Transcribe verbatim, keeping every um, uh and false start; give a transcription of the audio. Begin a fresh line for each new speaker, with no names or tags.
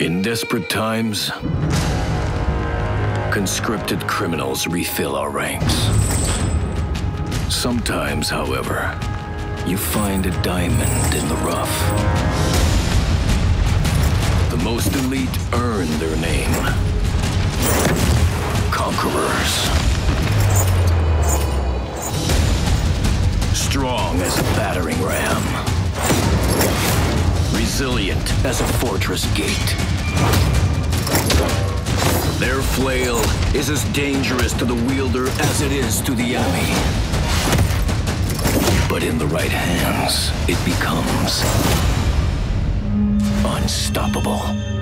In desperate times, conscripted criminals refill our ranks. Sometimes, however, you find a diamond in the rough. The most elite earn their name. Conquerors. Strong as a battering ram. Resilient as a fortress gate. Their flail is as dangerous to the wielder as it is to the enemy. But in the right hands, it becomes unstoppable.